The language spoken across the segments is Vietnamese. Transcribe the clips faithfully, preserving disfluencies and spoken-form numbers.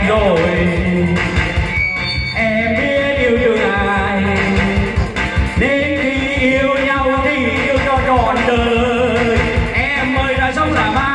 rồi. Em biết yêu thương ai, đến khi yêu nhau thì yêu cho trọn đời. Em ơi đã sống là ba.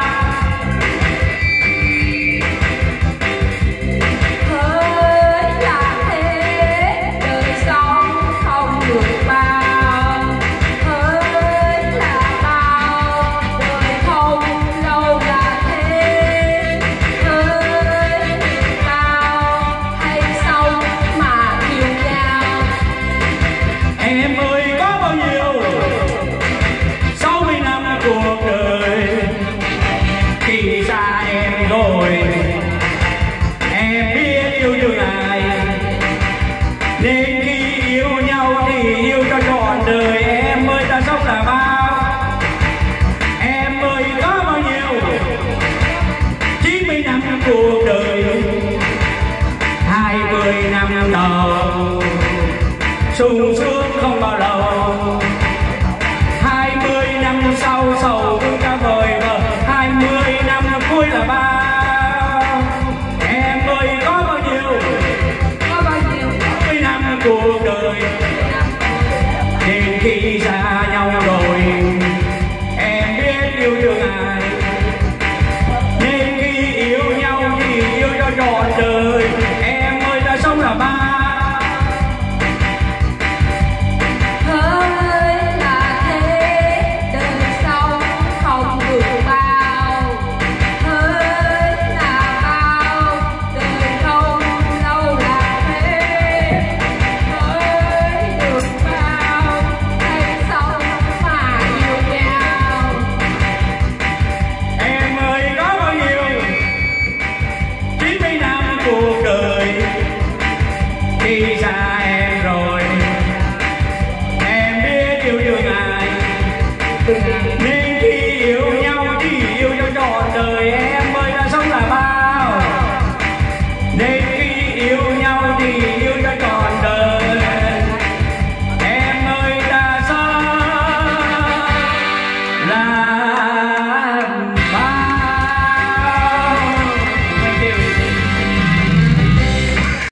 Em ơi có bao nhiêu sáu mươi năm cuộc đời khi xa em rồi. Em biết yêu thương ai, nên khi yêu nhau thì yêu cho trọn đời. Em ơi ta sống là bao. Em ơi có bao nhiêu chín mươi năm cuộc đời, hai mươi năm đầu sung sướng không bao lâu, hai mươi năm sau sầu thương cả vời vờ, hai mươi năm cuối là bao. Em ơi có bao nhiêu có bao nhiêu sáu mươi năm cuộc đời, đến khi xa nhau rồi em biết yêu thương ai, nên khi yêu nhau thì yêu cho trọn đời. Em ơi ta sống là ba. Cuộc đời khi xa